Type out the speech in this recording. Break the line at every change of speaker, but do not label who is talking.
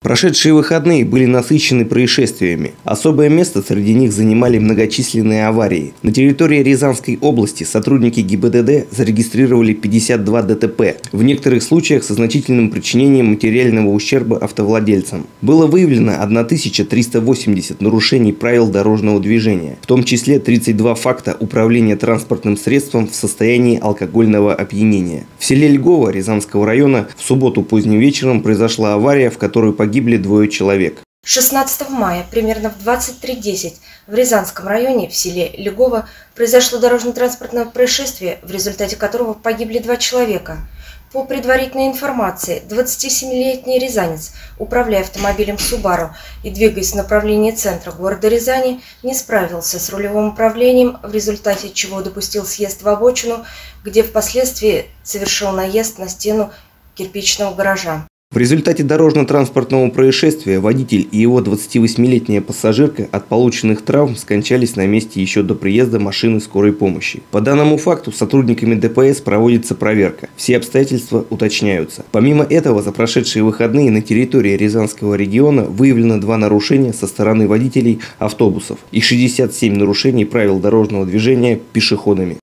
Прошедшие выходные были насыщены происшествиями. Особое место среди них занимали многочисленные аварии. На территории Рязанской области сотрудники ГИБДД зарегистрировали 52 ДТП, в некоторых случаях со значительным причинением материального ущерба автовладельцам. Было выявлено 1380 нарушений правил дорожного движения, в том числе 32 факта управления транспортным средством в состоянии алкогольного опьянения. В селе Льгово Рязанского района в субботу поздним вечером произошла авария, в которой погибли двое человек.
16 мая примерно в 23:10 в Рязанском районе в селе Льгово произошло дорожно-транспортное происшествие, в результате которого погибли 2 человека. По предварительной информации, 27-летний рязанец, управляя автомобилем Subaru и двигаясь в направлении центра города Рязани, не справился с рулевым управлением, в результате чего допустил съезд в обочину, где впоследствии совершил наезд на стену кирпичного гаража.
В результате дорожно-транспортного происшествия водитель и его 28-летняя пассажирка от полученных травм скончались на месте еще до приезда машины скорой помощи. По данному факту сотрудниками ДПС проводится проверка. Все обстоятельства уточняются. Помимо этого, за прошедшие выходные на территории Рязанского региона выявлено 2 нарушения со стороны водителей автобусов и 67 нарушений правил дорожного движения пешеходами.